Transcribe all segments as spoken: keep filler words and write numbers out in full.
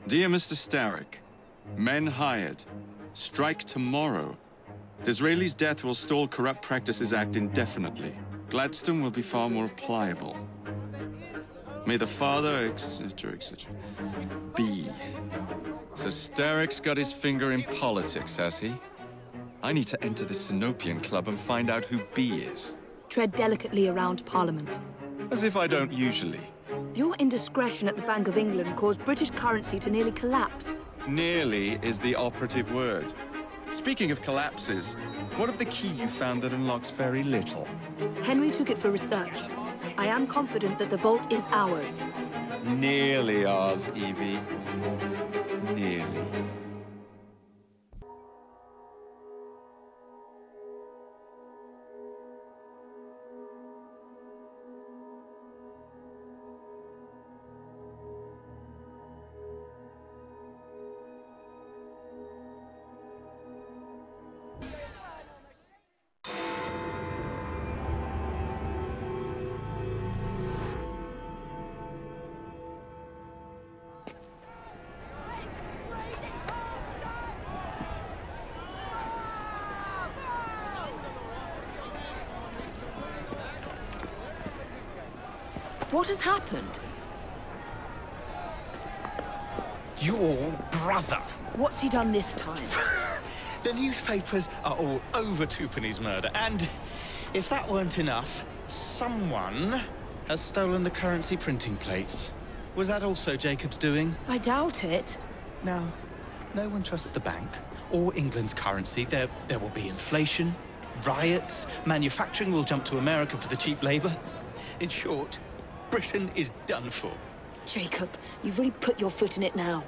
Dear Mister Starrick, men hired. Strike tomorrow. Disraeli's death will stall Corrupt Practices Act indefinitely. Gladstone will be far more pliable. May the father, et cetera, et cetera be. So Starrick's got his finger in politics, has he? I need to enter the Sinopian Club and find out who B is. Tread delicately around Parliament. As if I don't usually. Your indiscretion at the Bank of England caused British currency to nearly collapse. Nearly is the operative word. Speaking of collapses, what of the key you found that unlocks very little? Henry took it for research. I am confident that the vault is ours. Nearly ours, Evie. Nearly. What has happened? Your brother. What's he done this time? The newspapers are all over Twopenny's murder, and if that weren't enough, someone has stolen the currency printing plates. Was that also Jacob's doing? I doubt it. Now, no one trusts the bank or England's currency. There, there will be inflation, riots, manufacturing will jump to America for the cheap labor. In short, Britain is done for. Jacob, you've really put your foot in it now.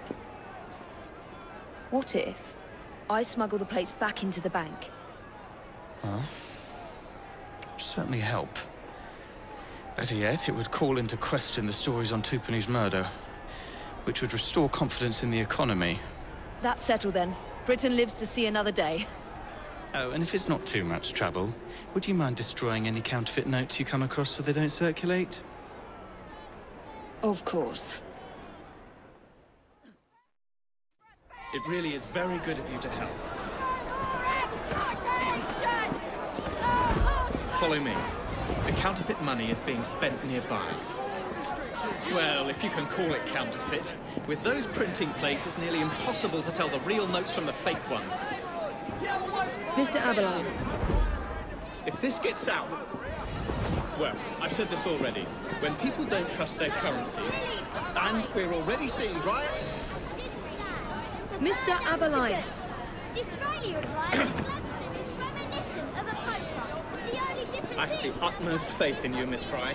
What if I smuggle the plates back into the bank? Well, it'd certainly help. Better yet, it would call into question the stories on Twopenny's murder, which would restore confidence in the economy. That's settled then. Britain lives to see another day. Oh, and if it's not too much trouble, would you mind destroying any counterfeit notes you come across so they don't circulate? Of course. It really is very good of you to help. Follow me. The counterfeit money is being spent nearby. Well, if you can call it counterfeit. With those printing plates, it's nearly impossible to tell the real notes from the fake ones. Mister Abberline. If this gets out... Well, I've said this already. When people don't trust their currency, and we're already seeing riots... Mister Abberline. Disraeli would write that Gladstone is reminiscent of a poker. The only difference I have the utmost faith in you, Miss Fry.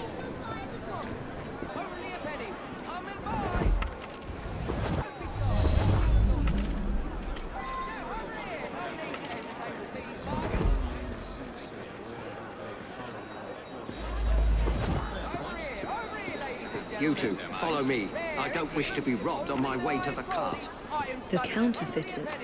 You two, follow me. I don't wish to be robbed on my way to the cart. The counterfeiters.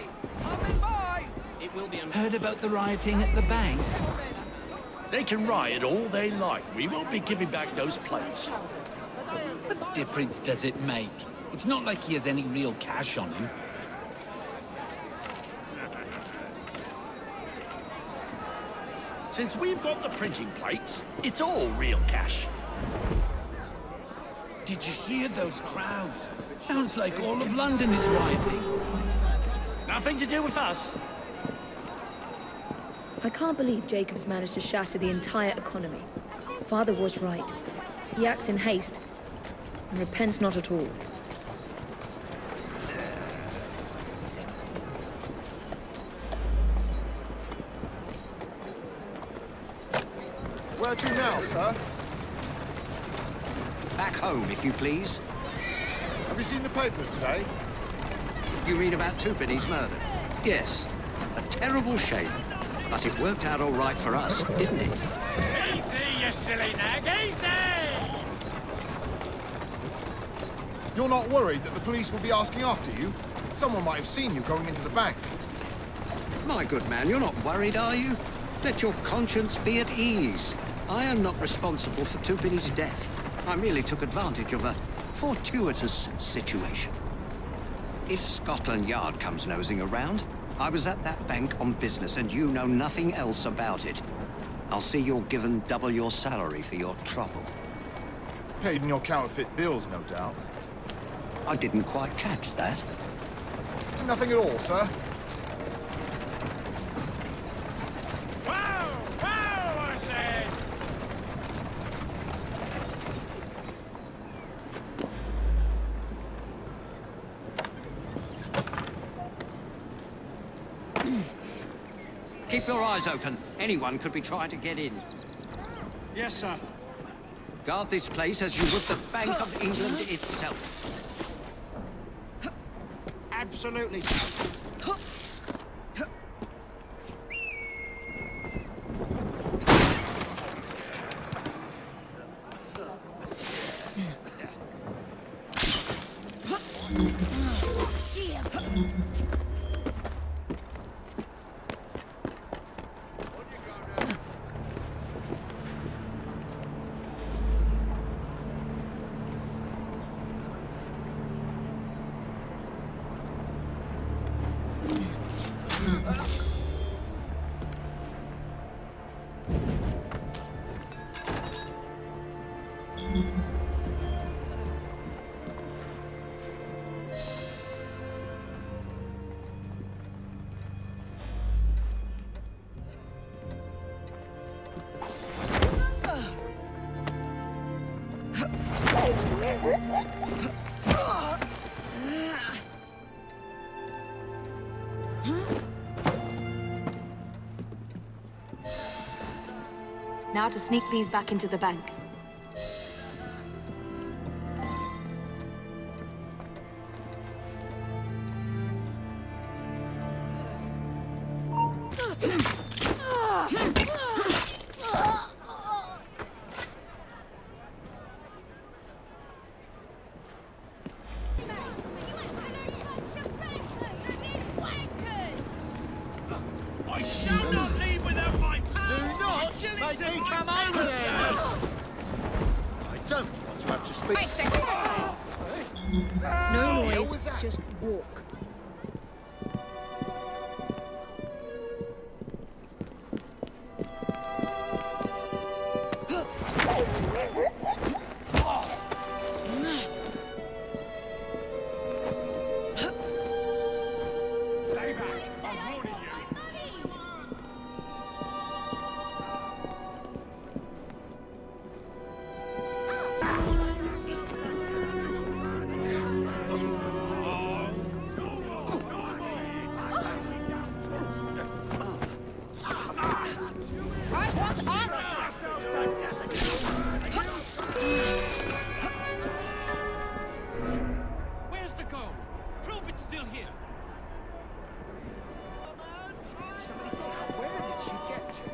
Heard about the rioting at the bank? They can riot all they like. We won't be giving back those plates. What difference does it make? It's not like he has any real cash on him. Since we've got the printing plates, it's all real cash. Did you hear those crowds? Sounds like all of London is rioting. Nothing to do with us. I can't believe Jacob's managed to shatter the entire economy. Father was right. He acts in haste, and repents not at all. Where to now, sir? Back home, if you please. Have you seen the papers today? You read about Twopenny's murder? Yes. A terrible shame. But it worked out all right for us, didn't it? Easy, you silly nag, easy! You're not worried that the police will be asking after you? Someone might have seen you going into the bank. My good man, you're not worried, are you? Let your conscience be at ease. I am not responsible for Twopenny's death. I merely took advantage of a fortuitous situation. If Scotland Yard comes nosing around, I was at that bank on business and you know nothing else about it. I'll see you're given double your salary for your trouble. Paid in your counterfeit bills, no doubt. I didn't quite catch that. Nothing at all, sir. Wow! Wow, I said! Keep your eyes open. Anyone could be trying to get in. Yes, sir. Guard this place as you would the Bank of England itself. Absolutely, sir. Now to sneak these back into the bank. I shall not leave without my power! Do not make me come over there! I don't want to have to speak... No noise, just walk. Stay back! I'm warning you! Where's the gold? Prove it's still here. Where did she get to?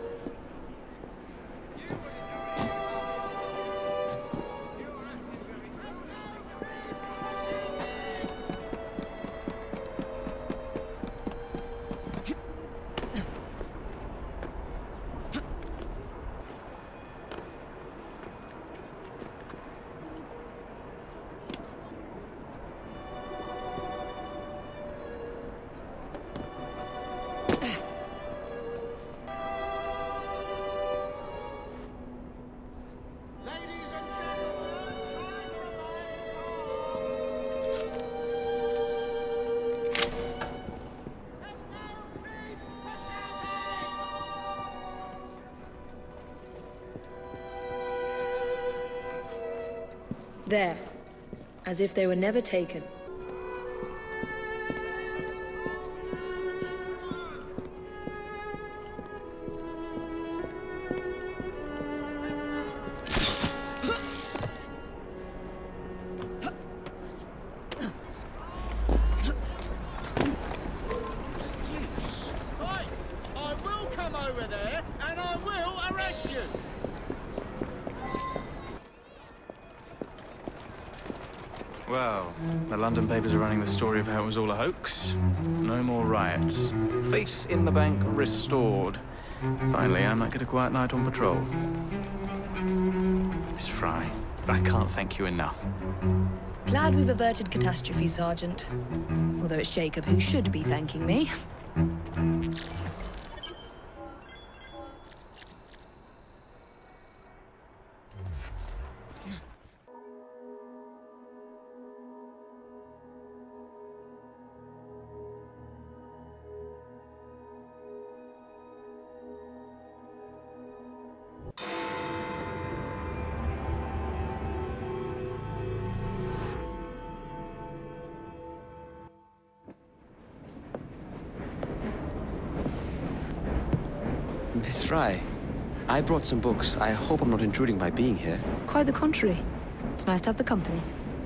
Ladies and gentlemen, try to remain calm. There's no need for shouting! There. As if they were never taken. Right! I will come over there, and I will arrest you! Well, the London papers are running the story of how it was all a hoax. No more riots. Faith in the bank restored. Finally, I might get a quiet night on patrol. Miss Fry. I can't thank you enough. Glad we've averted catastrophe, Sergeant. Although it's Jacob who should be thanking me. Miss Fry, I brought some books. I hope I'm not intruding by being here. Quite the contrary. It's nice to have the company.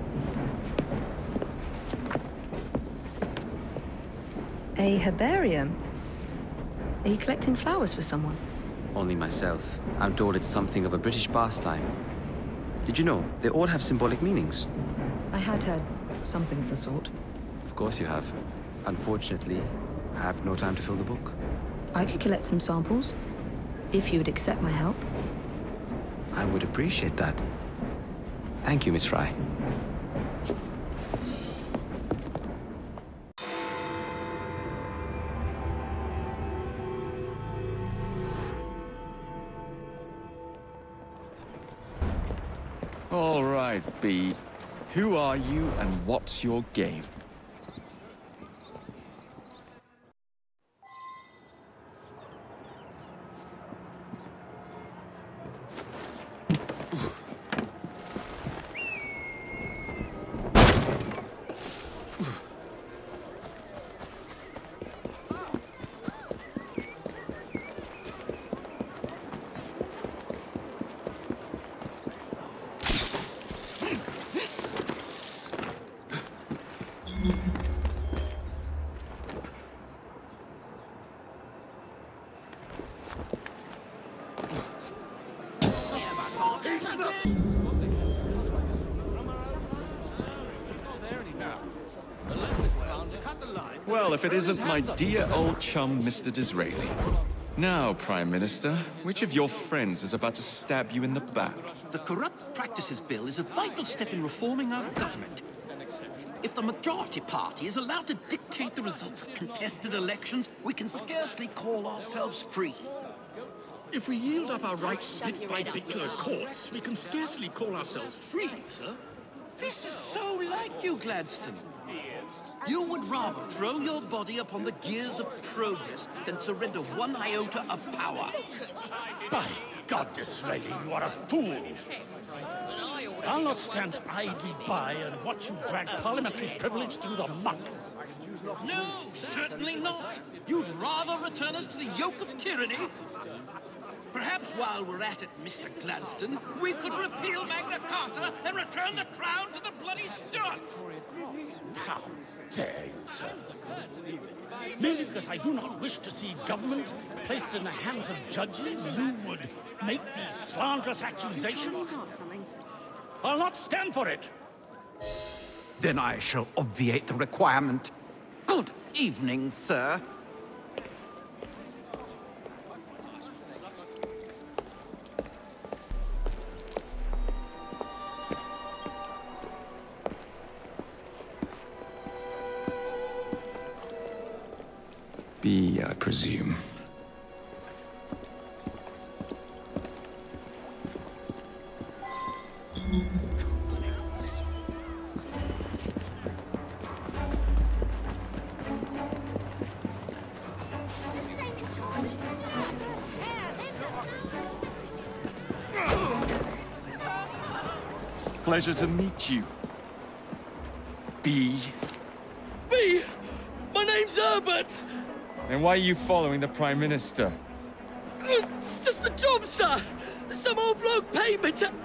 A herbarium? Are you collecting flowers for someone? Only myself. I'm told it's something of a British pastime. Did you know? They all have symbolic meanings. I had heard something of the sort. Of course you have. Unfortunately, I have no time to fill the book. I could collect some samples, if you would accept my help. I would appreciate that. Thank you, Miss Fry. All right, B. Who are you and what's your game? Well, if it isn't my dear old chum, Mister Disraeli. Now, Prime Minister, which of your friends is about to stab you in the back? The Corrupt Practices Bill is a vital step in reforming our government. If the majority party is allowed to dictate the results of contested elections, we can scarcely call ourselves free. If we yield up our rights bit by bit to the courts, we can scarcely call ourselves free, sir. This is so like you, Gladstone. You would rather throw your body upon the gears of progress than surrender one iota of power. By God, Disraeli, you are a fool. I'll not stand idly by and watch you drag parliamentary privilege through the muck. No, certainly not. You'd rather return us to the yoke of tyranny? Perhaps while we're at it, Mister Gladstone, we could repeal Magna Carta and return the crown to the bloody Stuarts! How dare you, sir? Merely because I do not wish to see government placed in the hands of judges, you would make these slanderous accusations? I'll not stand for it! Then I shall obviate the requirement. Good evening, sir. B, I presume. Pleasure to meet you, B. B! My name's Herbert! And why are you following the Prime Minister? It's just the job, sir! Some old bloke paid me to...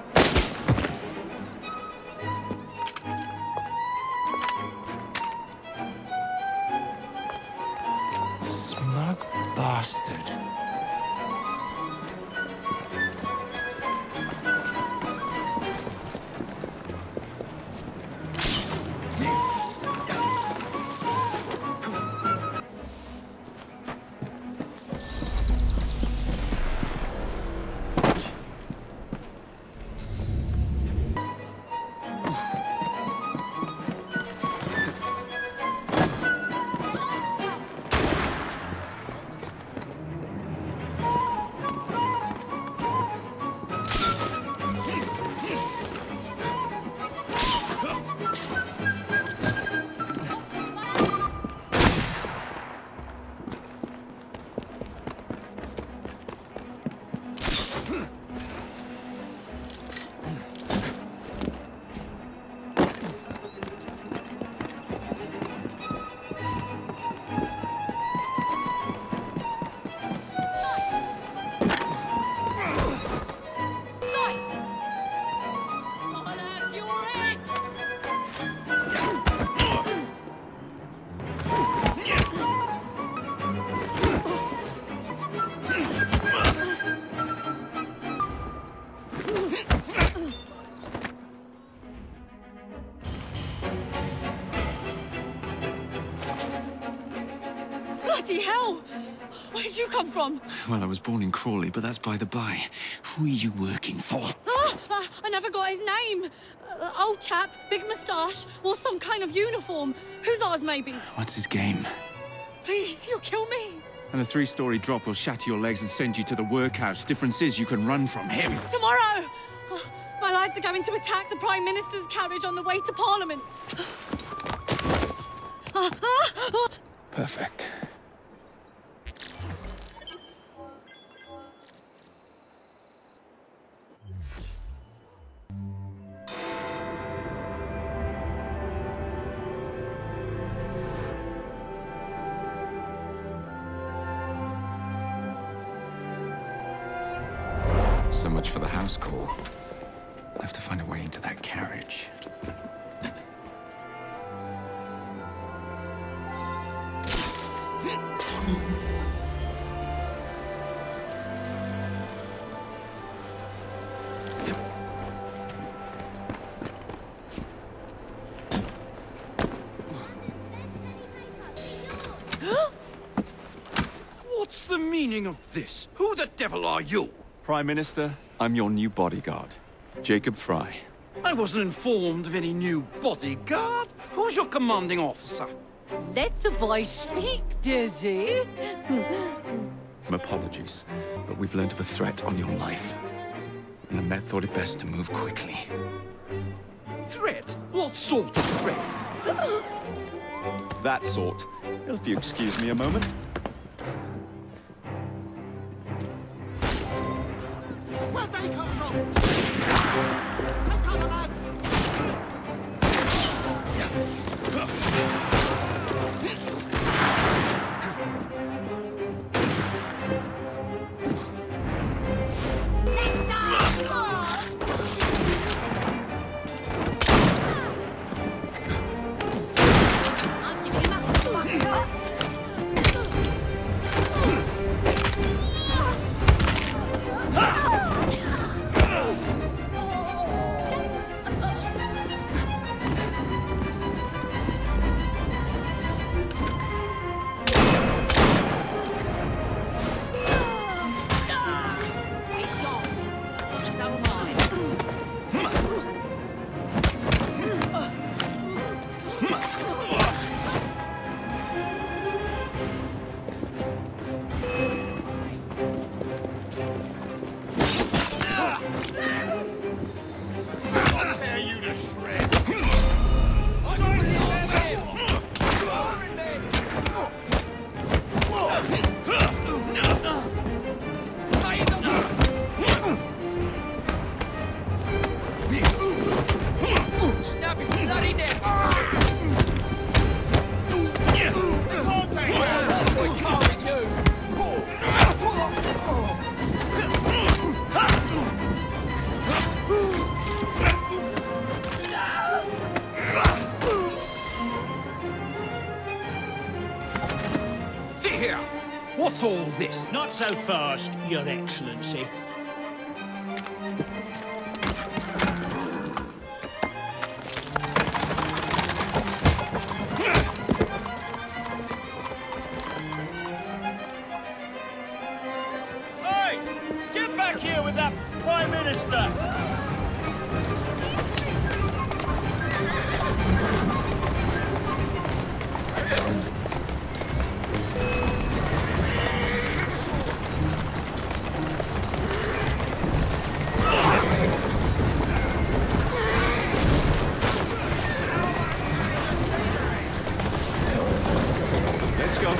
Smug bastard. Bloody hell! Where'd you come from? Well, I was born in Crawley, but that's by the by. Who are you working for? Ah, I, I never got his name. Uh, old chap, big moustache, wore some kind of uniform. Who's ours, maybe? What's his game? Please, you'll kill me. And a three-story drop will shatter your legs and send you to the workhouse. Difference is you can run from him. Tomorrow! Oh, my lads are going to attack the Prime Minister's carriage on the way to Parliament. Ah, ah, ah. Perfect. So much for the house call. I'll have to find a way into that carriage. What's the meaning of this? Who the devil are you? Prime Minister, I'm your new bodyguard, Jacob Frye. I wasn't informed of any new bodyguard. Who's your commanding officer? Let the boy speak, Dizzy. Apologies, but we've learned of a threat on your life. And the Met thought it best to move quickly. Threat? What sort of threat? That sort. If you excuse me a moment. Where'd they come from? Come, come, lads! What's all this? Not so fast, Your Excellency. Hey! Get back here with that Prime Minister! Let's go.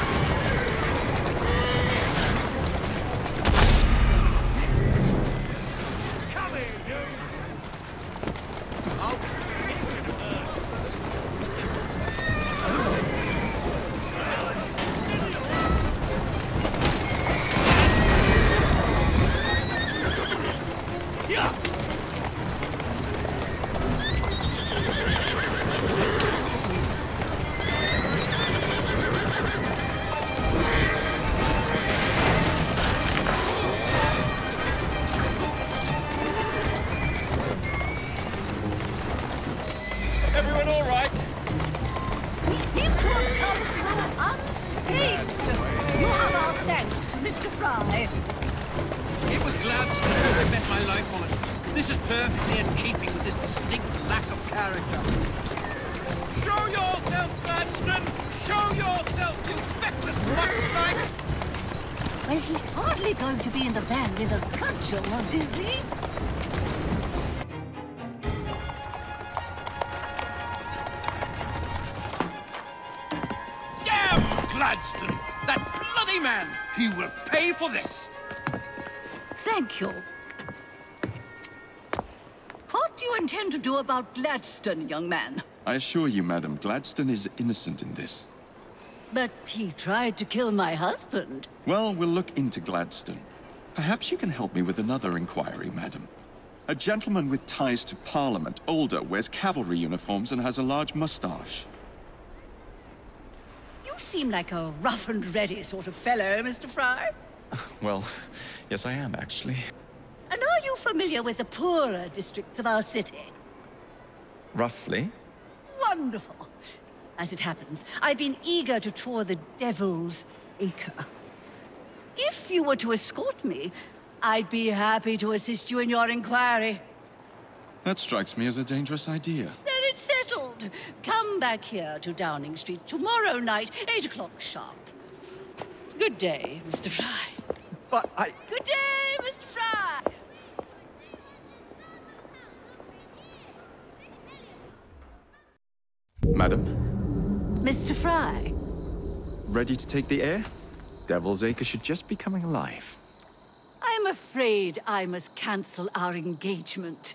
Everyone all right? We seem to have come through unscathed. Master. You have our thanks, Mister Fry. It was Gladstone who bet my life on it. This is perfectly in keeping with his distinct lack of character. Show yourself, Gladstone! Show yourself, you feckless muckslike! Well, he's hardly going to be in the van with a cudgel, is he? Damn Gladstone! That bloody man! He will pay for this! Thank you. What do you intend to do about Gladstone, young man? I assure you, madam, Gladstone is innocent in this. But he tried to kill my husband. Well, we'll look into Gladstone. Perhaps you can help me with another inquiry, madam. A gentleman with ties to Parliament, older, wears cavalry uniforms and has a large mustache. You seem like a rough and ready sort of fellow, Mister Fry. Well, yes I am, actually. And are you familiar with the poorer districts of our city? Roughly? Wonderful. As it happens, I've been eager to tour the Devil's Acre. If you were to escort me, I'd be happy to assist you in your inquiry. That strikes me as a dangerous idea. Then it's settled. Come back here to Downing Street tomorrow night, eight o'clock sharp. Good day, Mister Fry. But I... Good day, Mister Fry! Madam? Mister Fry? Ready to take the air? Devil's Acre should just be coming alive. I'm afraid I must cancel our engagement.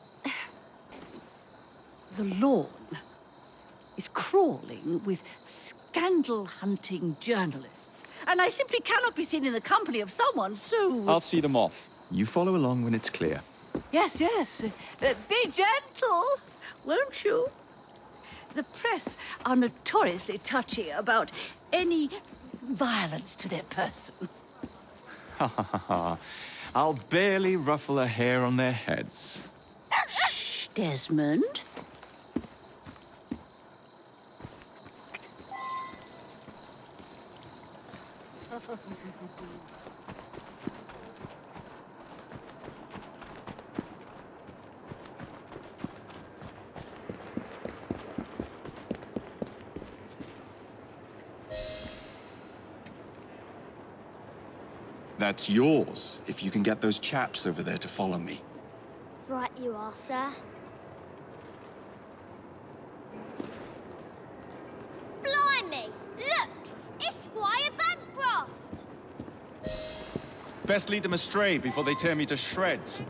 The lawn is crawling with scandal-hunting journalists, and I simply cannot be seen in the company of someone so... I'll see them off. You follow along when it's clear. Yes, yes. Uh, be gentle, won't you? The press are notoriously touchy about any violence to their person. Ha ha ha ha. I'll barely ruffle a hair on their heads. Shh, Desmond. That's yours, if you can get those chaps over there to follow me. Right you are, sir. Blimey! Look! It's Squire Bancroft! Best lead them astray before they tear me to shreds.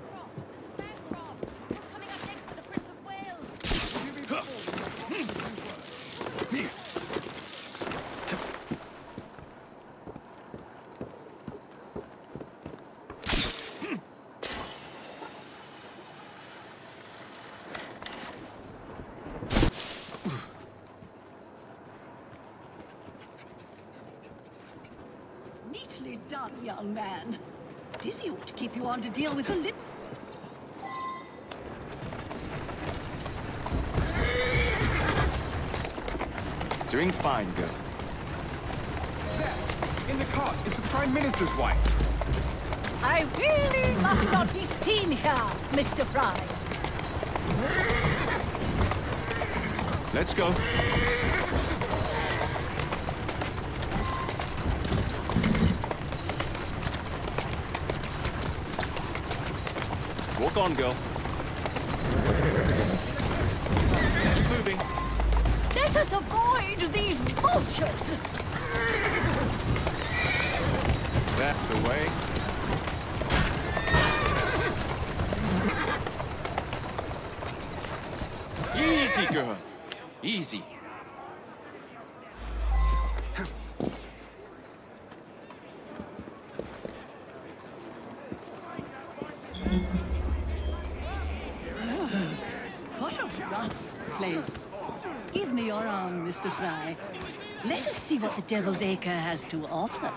Neatly done, young man. Dizzy ought to keep you on to deal with the lip. Doing fine, girl. There, in the cart, it's the Prime Minister's wife. I really must not be seen here, Mister Fry. Let's go. Walk on, girl. Keep moving. Let us avoid these vultures. That's the way. Easy, girl. Easy. What a rough place. Give me your arm, Mister Fry. Let us see what the Devil's Acre has to offer.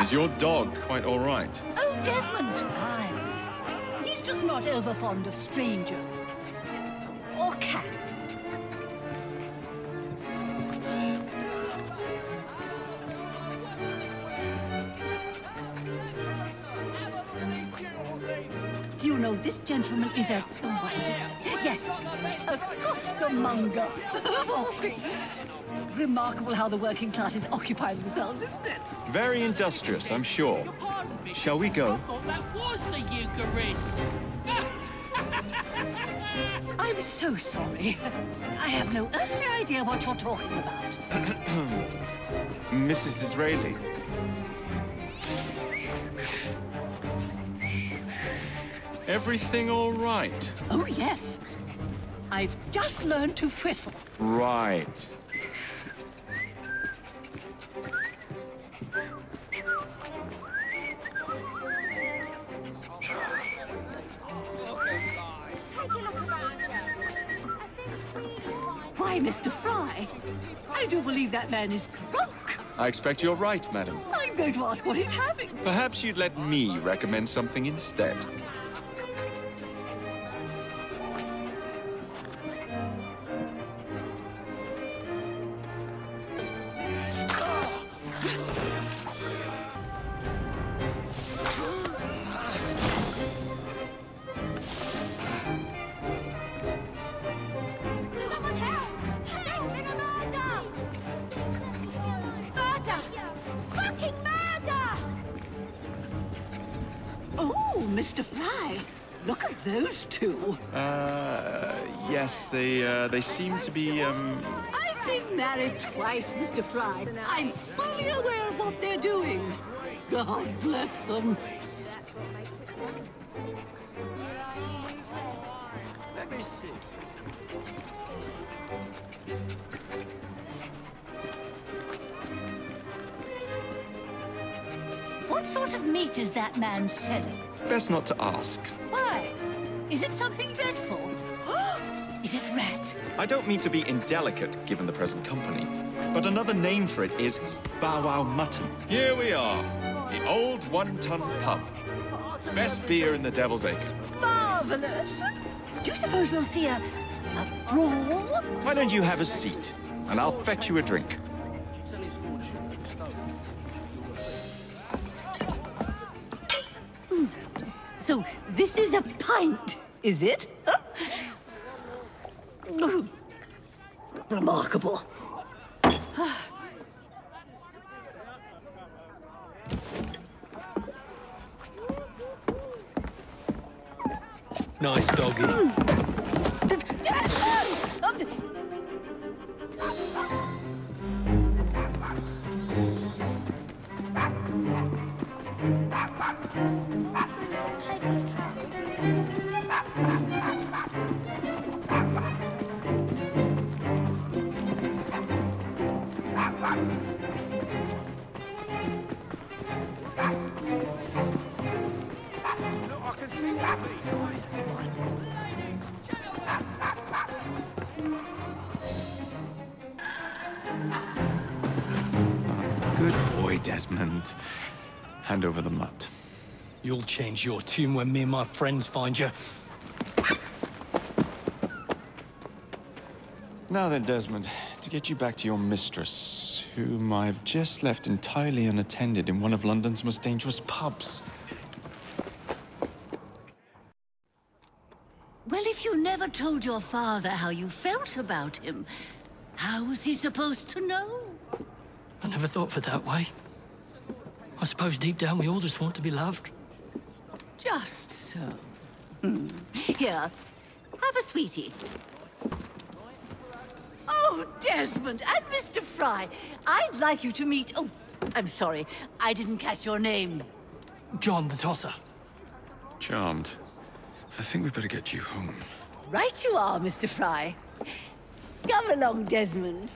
Is your dog quite all right? Oh, Desmond's fine. He's just not over fond of strangers. Or cats. Do you know this gentleman is a... Oh, what is it? Yes, a costermonger, of all things. Remarkable how the working classes occupy themselves, isn't it? Very industrious, I'm sure. Shall we go? That was the Eucharist. I'm so sorry. I have no earthly idea what you're talking about. Missus Disraeli. Everything all right? Oh, yes. I've just learned to whistle. Right. Why, Mister Fry, I do believe that man is drunk. I expect you're right, madam. I'm going to ask what he's having. Perhaps you'd let me recommend something instead. Mister Fry, look at those two. Uh, yes, they, uh, they seem to be, um... I've been married twice, Mister Fry. I'm fully aware of what they're doing. God bless them. Let me see. What sort of meat is that man selling? Best not to ask. Why? Is it something dreadful? Is it rat? I don't mean to be indelicate, given the present company, but another name for it is Bow Wow Mutton. Here we are, the old one-ton pub. Best beer in the Devil's Acre. Marvelous! Do you suppose we'll see a, a brawl? Why don't you have a seat, and I'll fetch you a drink. So this is a pint, is it? Remarkable. Nice doggy. Good boy, Desmond. Hand over the mutt. You'll change your tune when me and my friends find you. Now then, Desmond, to get you back to your mistress, whom I've just left entirely unattended in one of London's most dangerous pubs. Well, if you never told your father how you felt about him, how was he supposed to know? I never thought of it that way. I suppose deep down we all just want to be loved. Just so. Hmm. Here, have a sweetie. Oh, Desmond and Mister Fry, I'd like you to meet... Oh, I'm sorry, I didn't catch your name. John the Tosser. Charmed. I think we better get you home. Right you are, Mister Fry. Come along, Desmond.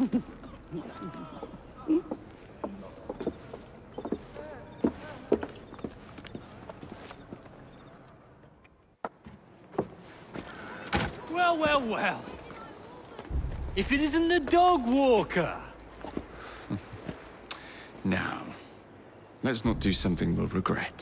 Well, well, well. If it isn't the dog walker. Now, Let's not do something we'll regret.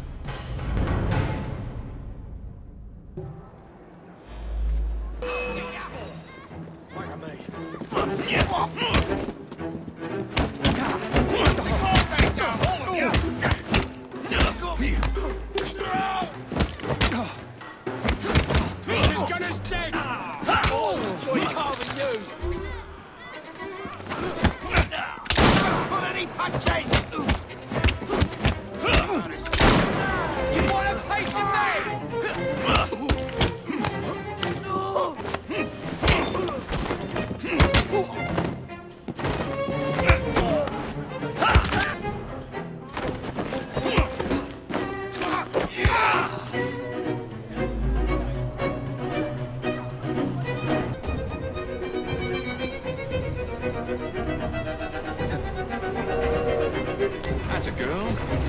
That's a girl.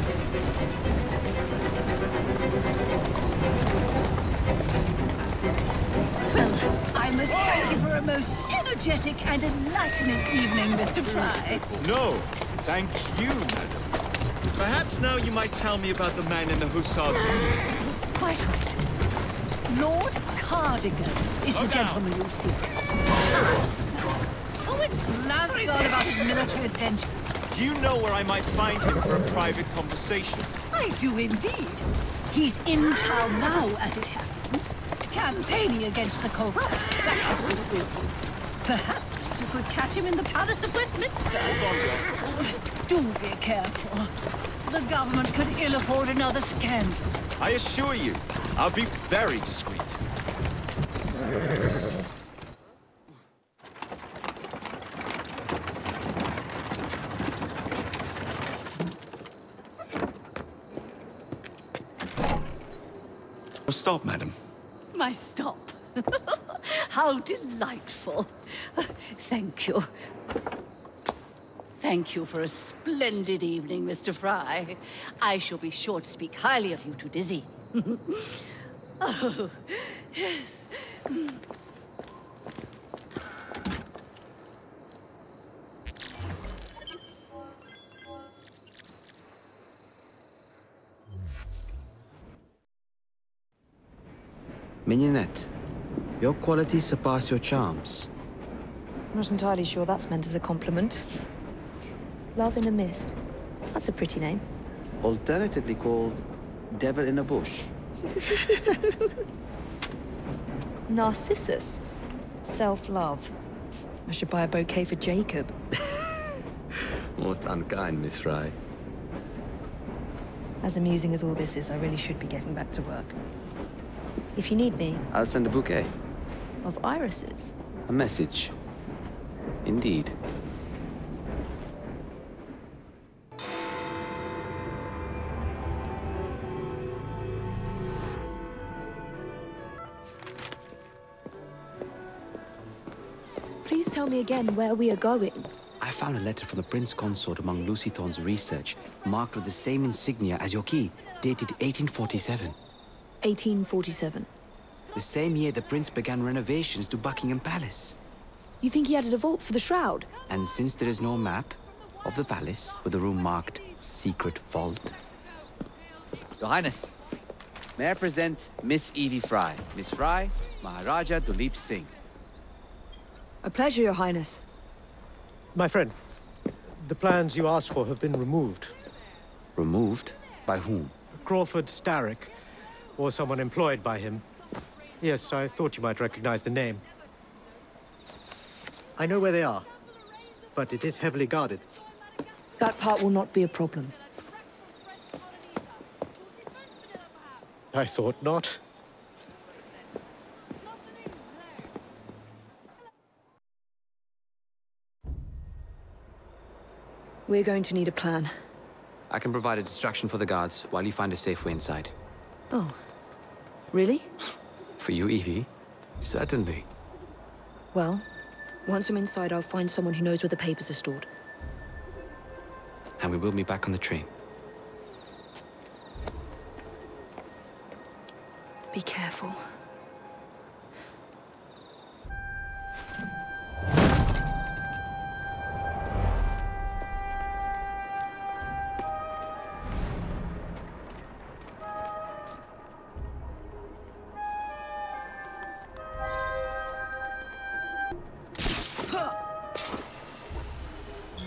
Well, I must thank you for a most energetic and enlightening evening, Mister Fry. No, thank you, madam. Perhaps now you might tell me about the man in the hussar's uniform. Quite right. Lord Cardigan is the gentleman you seek. Fast. Always blathering on about his military adventures. Do you know where I might find him for a private conversation? I do indeed. He's in town now, as it happens, campaigning against the corrupt. That is his will. Perhaps you could catch him in the Palace of Westminster. Oh, do be careful. The government could ill afford another scandal. I assure you, I'll be very discreet. Stop, madam. My stop. How delightful. Thank you. Thank you for a splendid evening, Mister Fry. I shall be sure to speak highly of you to Dizzy. Oh, yes. Mignonette, your qualities surpass your charms. I'm not entirely sure that's meant as a compliment. Love in a Mist. That's a pretty name. Alternatively called Devil in a Bush. Narcissus. Self-love. I should buy a bouquet for Jacob. Most unkind, Miss Fry. As amusing as all this is, I really should be getting back to work. If you need me... I'll send a bouquet. Of irises? A message. Indeed. Please tell me again where we are going. I found a letter from the Prince Consort among Lucy Thorne's research, marked with the same insignia as your key, dated eighteen forty-seven. eighteen forty-seven. The same year the Prince began renovations to Buckingham Palace. You think he added a vault for the shroud? And since there is no map of the palace with the room marked Secret Vault... Your Highness, may I present Miss Evie Fry. Miss Fry, Maharaja Duleep Singh. A pleasure, Your Highness. My friend, the plans you asked for have been removed. Removed? By whom? Crawford Starrick, or someone employed by him. Yes, I thought you might recognize the name. I know where they are, but it is heavily guarded. That part will not be a problem. I thought not. We're going to need a plan. I can provide a distraction for the guards while you find a safe way inside. Oh. Really? For you, Evie? Certainly. Well, once I'm inside, I'll find someone who knows where the papers are stored. And we will meet back on the train. Be careful.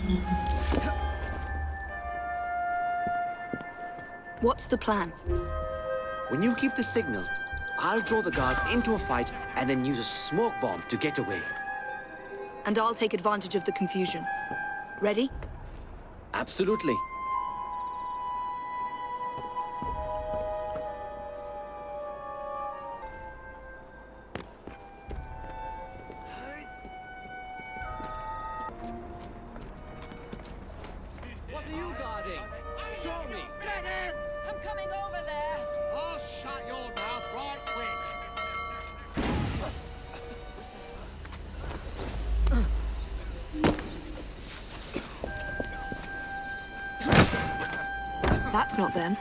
What's the plan? When you give the signal, I'll draw the guards into a fight and then use a smoke bomb to get away. And I'll take advantage of the confusion. Ready? Absolutely. What are you guarding? Show me! Get in! I'm coming over there! I'll shut your mouth right quick! That's not them.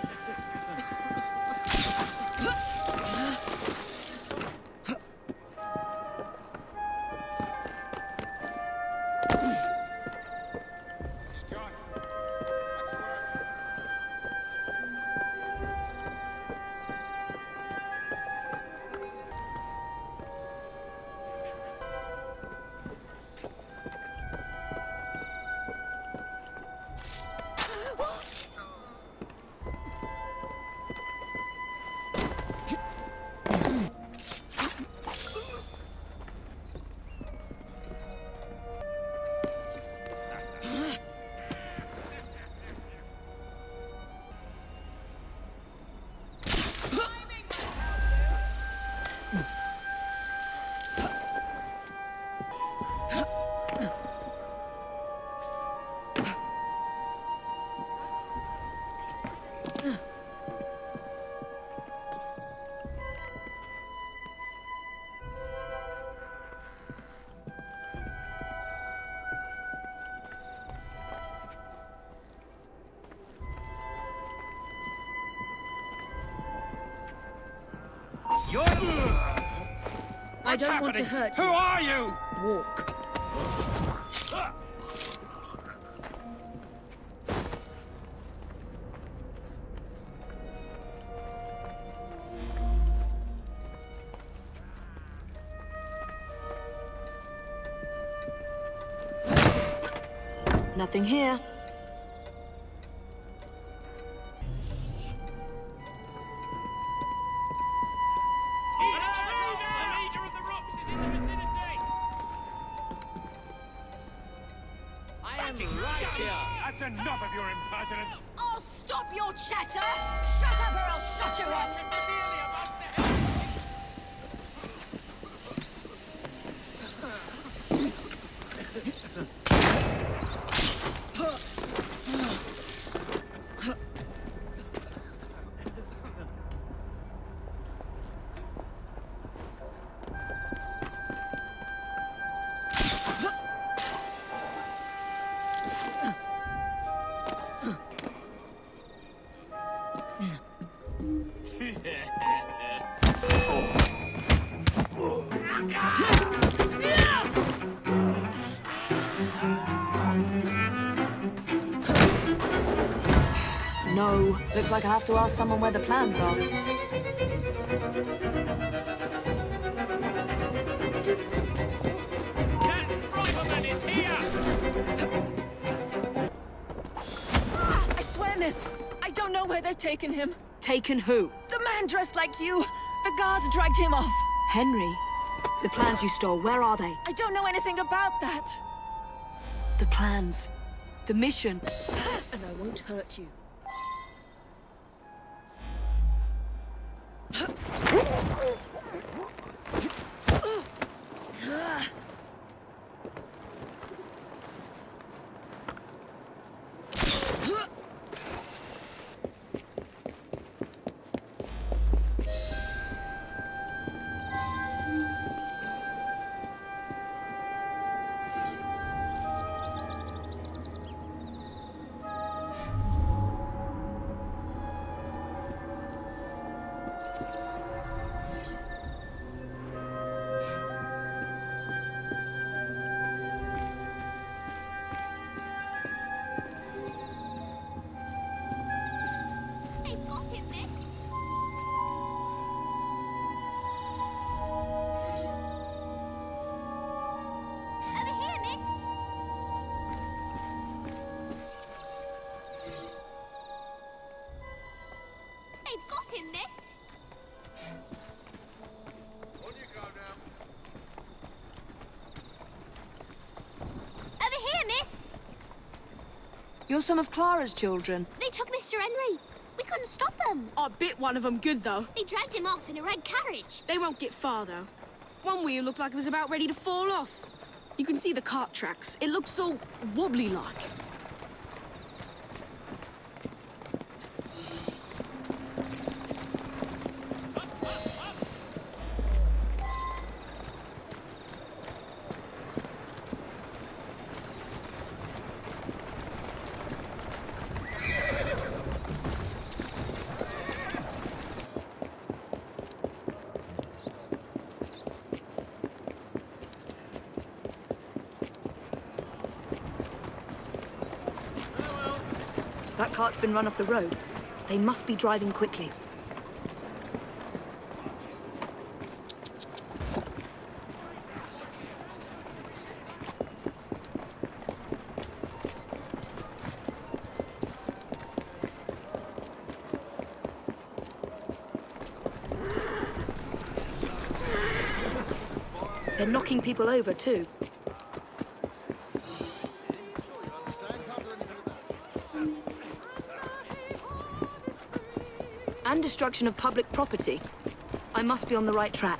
You're... I don't want to happening? hurt you. Who are you? Walk. Nothing here. That's enough of your impertinence! Oh, stop your chatter! Shut up or I'll shut you up! No. Looks like I have to ask someone where the plans are. I swear, miss, I don't know where they've taken him. Taken who? The man dressed like you. The guards dragged him off. Henry? The plans you stole, where are they? I don't know anything about that. The plans. The mission. And I won't hurt you. You're some of Clara's children. They took Mister Henry. We couldn't stop them. I bit one of them good, though. They dragged him off in a red carriage. They won't get far, though. One wheel looked like it was about ready to fall off. You can see the cart tracks. It looks so wobbly-like. That cart's been run off the road. They must be driving quickly. They're knocking people over, too. And destruction of public property. I must be on the right track.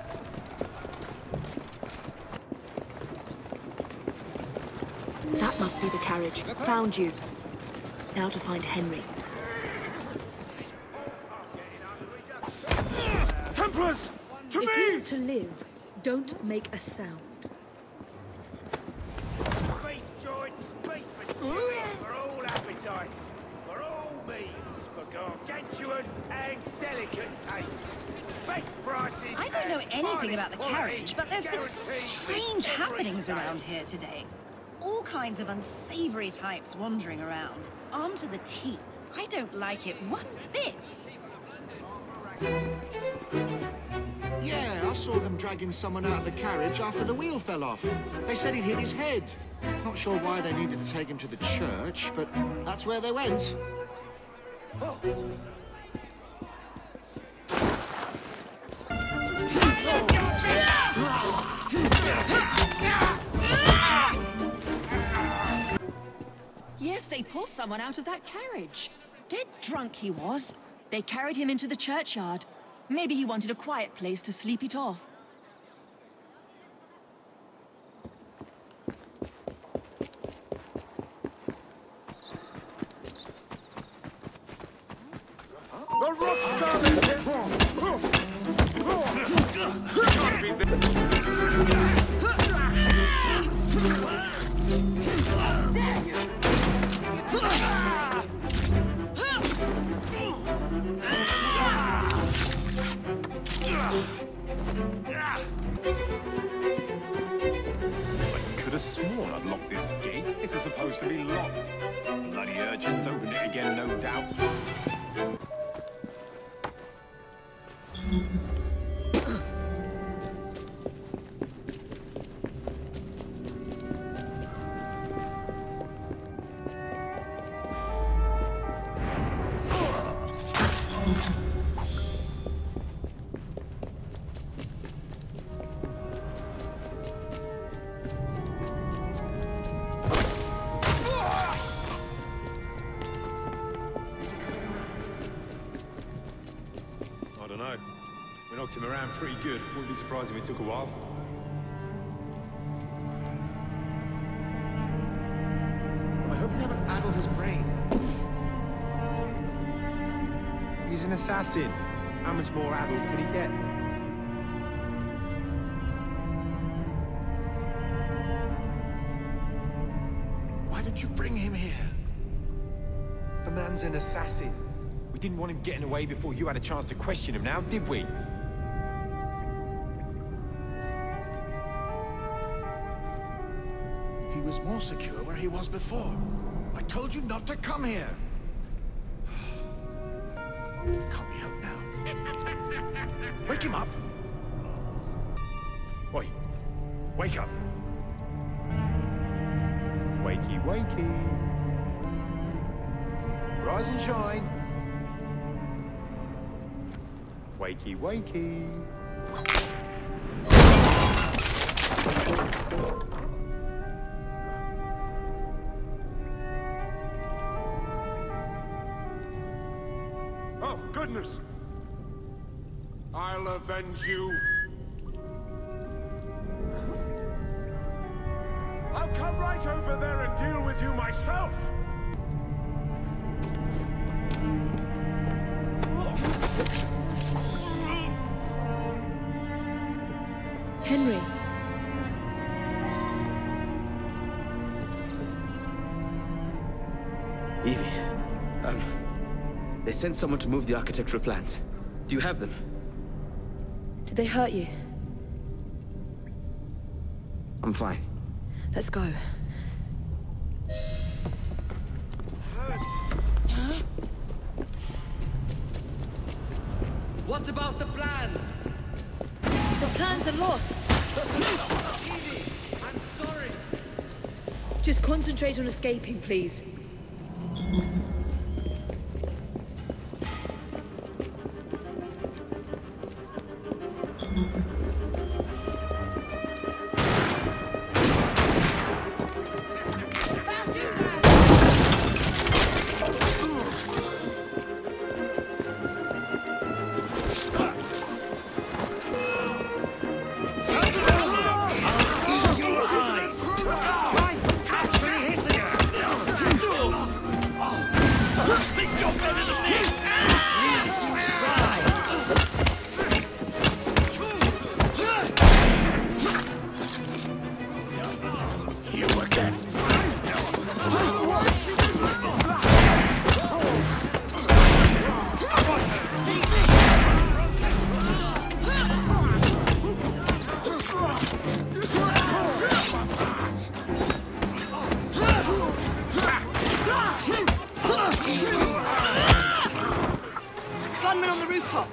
That must be the carriage. Found you. Now to find Henry. Templars! To if me! you want to live, don't make a sound. Beef joints, beef and for all appetites, for all meals, for gargantuan and delicate tastes. Best prices. I don't know and anything finest about the quality carriage, but there's been some guaranteed strange with every happenings sale. around here today. All kinds of unsavory types wandering around, armed to the teeth. I don't like it one bit. Yeah, I saw them dragging someone out of the carriage after the wheel fell off. They said he'd hit his head. Not sure why they needed to take him to the church, but that's where they went. Oh. Yes, they pulled someone out of that carriage. Dead drunk he was. They carried him into the churchyard. Maybe he wanted a quiet place to sleep it off. The rock's coming! I could have sworn I'd locked this gate. This is supposed to be locked. Bloody urchins open it again, no doubt. I don't know. We knocked him around pretty good. Wouldn't be surprised if it took a while. I hope you haven't addled his brain. He's an assassin. How much more addled could he get? Why did you bring him here? The man's an assassin. We didn't want him getting away before you had a chance to question him now, did we? He was more secure where he was before. I told you not to come here. Can't be helped now. Wake him up. Oi, wake up. Wakey, wakey. Rise and shine. Wakey, wakey. avenge you. I'll come right over there and deal with you myself. Henry. Evie, um, they sent someone to move the architectural plans. Do you have them? Did they hurt you? I'm fine. Let's go. What about the plans? The plans are lost. Evie, I'm sorry. Just concentrate on escaping, please. Gunman on the rooftop.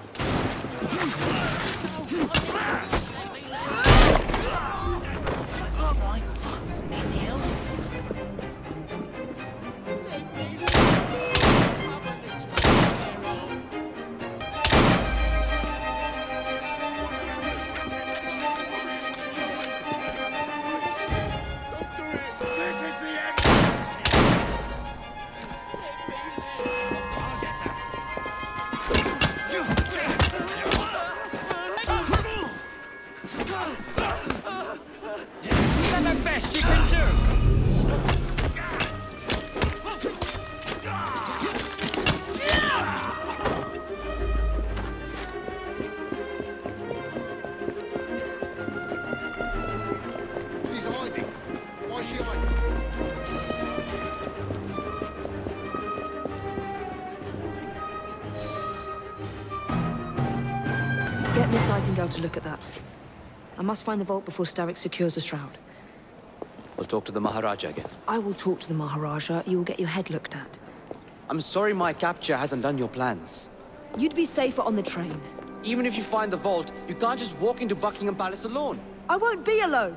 Get Miss Nightingale to look at that. I must find the vault before Starrick secures the shroud. We'll talk to the Maharaja again. I will talk to the Maharaja. You will get your head looked at. I'm sorry my capture hasn't done your plans. You'd be safer on the train. Even if you find the vault, you can't just walk into Buckingham Palace alone. I won't be alone!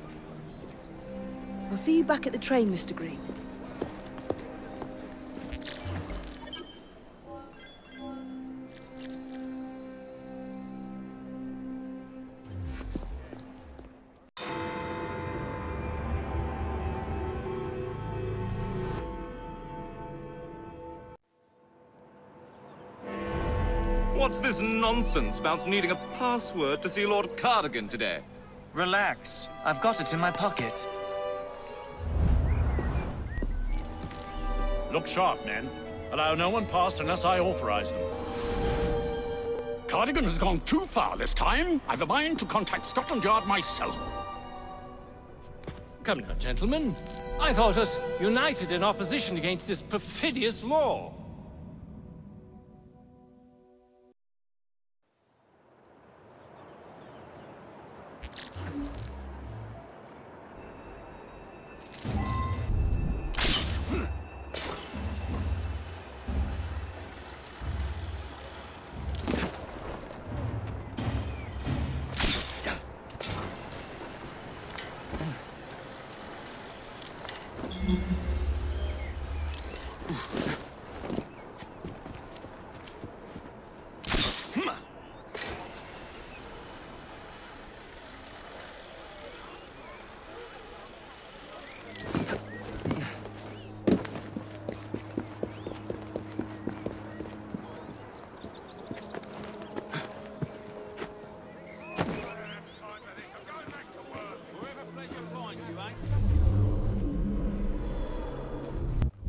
I'll see you back at the train, Mister Green. What's this nonsense about needing a password to see Lord Cardigan today? Relax. I've got it in my pocket. Look sharp, men. Allow no one past unless I authorize them. Cardigan has gone too far this time. I've a mind to contact Scotland Yard myself. Come now, gentlemen. I thought us united in opposition against this perfidious law.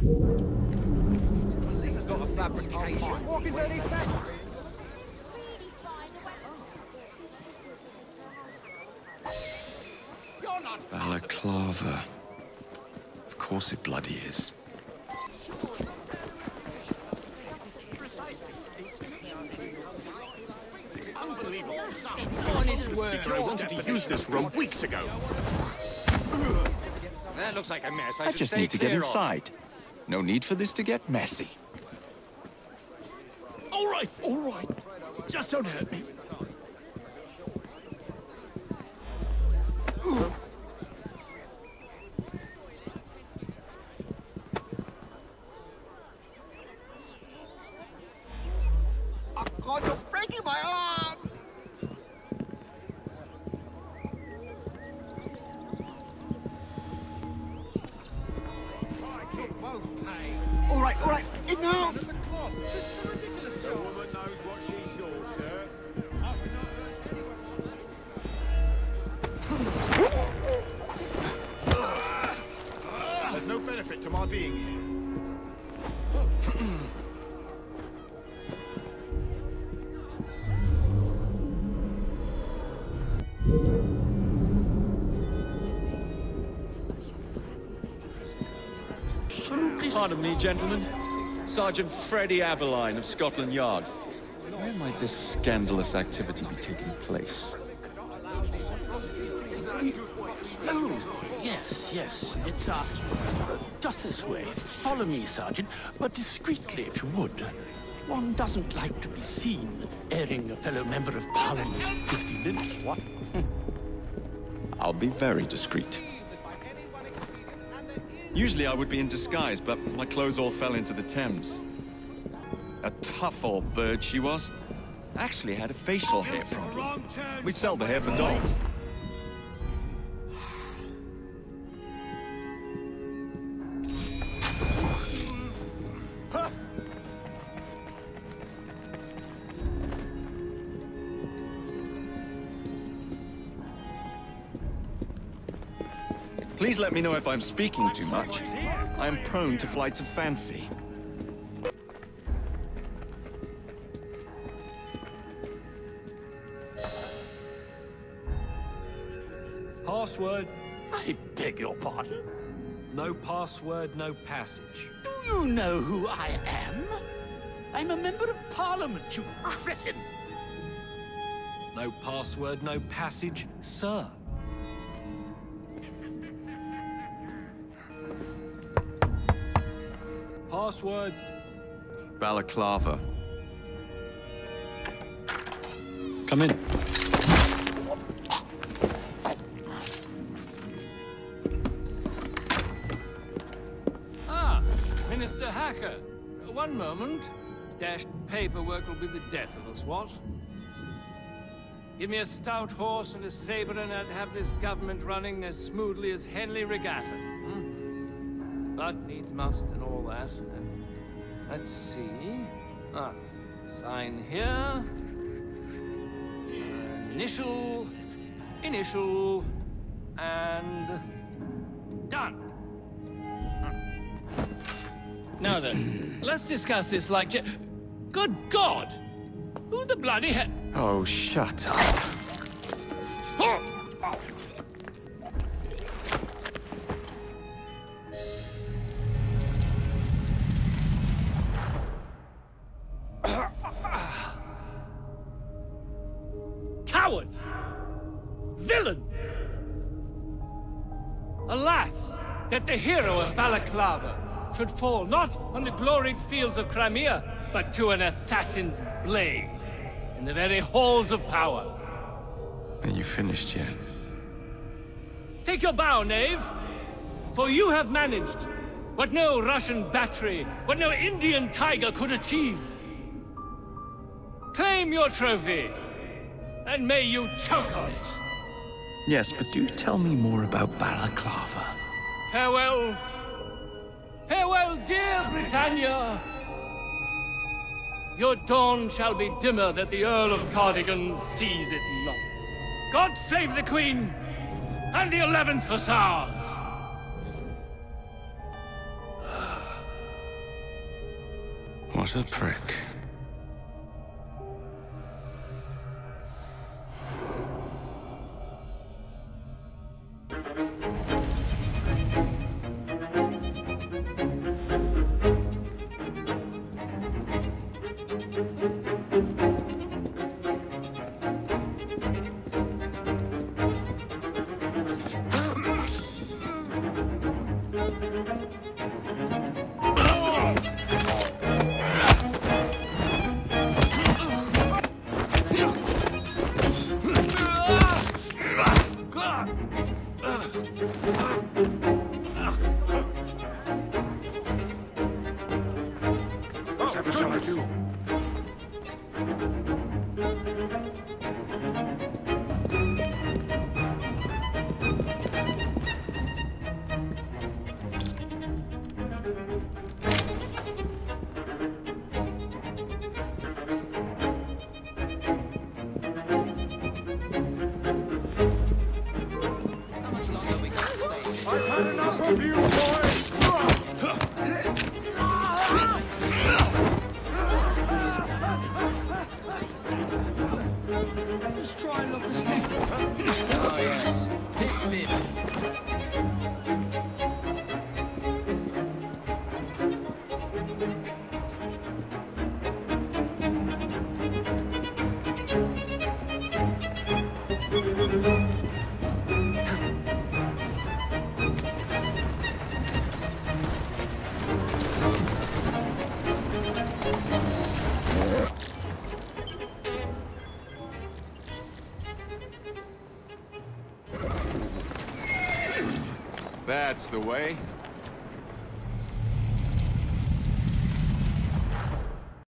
This is not a fabrication. Walk into any factory. Balaclava. Of course it bloody is. Honest word. I wanted to use this room weeks ago. That looks like a mess. I, I should just stay need to get clear of. inside. No need for this to get messy. All right, all right. Just don't hurt me. Oh God, you're breaking my arm! All right, all right, in now! The woman knows what she saw, sir. There's no benefit to my being here. Pardon me, gentlemen. Sergeant Freddie Aberline of Scotland Yard. Where might this scandalous activity be taking place? Oh, yes, yes. It's, uh, just this way. Follow me, Sergeant, but discreetly, if you would. One doesn't like to be seen airing a fellow member of Parliament's fifty minutes, what? I'll be very discreet. Usually I would be in disguise, but my clothes all fell into the Thames. A tough old bird she was. Actually had a facial hair problem. We'd sell the hair for dolls. Please let me know if I'm speaking too much. I am prone to flights of fancy. Password? I beg your pardon? No password, no passage. Do you know who I am? I'm a member of Parliament, you cretin! No password, no passage, sir. Password? Balaclava. Come in. Ah, Minister Hacker. One moment. Dashed paperwork will be the death of us, what? Give me a stout horse and a saber and I'd have this government running as smoothly as Henley Regatta. Hmm? But needs must and all that. Uh, let's see. Ah, sign here. Uh, initial, initial, and done. Hmm. Now then, let's discuss this like... Je Good God! Who the bloody hell? Oh, shut up. Coward! Villain! Alas, that the hero of Balaclava should fall not on the gloried fields of Crimea, but to an assassin's blade in the very halls of power. Are you finished yet? Take your bow, knave, for you have managed what no Russian battery, what no Indian tiger could achieve. Claim your trophy, and may you choke on it. Yes, but do tell me more about Balaclava. Farewell. Farewell, dear Britannia. Your dawn shall be dimmer that the Earl of Cardigan sees it not. God save the Queen and the eleventh Hussars! What a prick. Whatever shall I do? I've had enough of you, boys! Let's try and look a step. Oh, yes. Bit, bit. That's the way.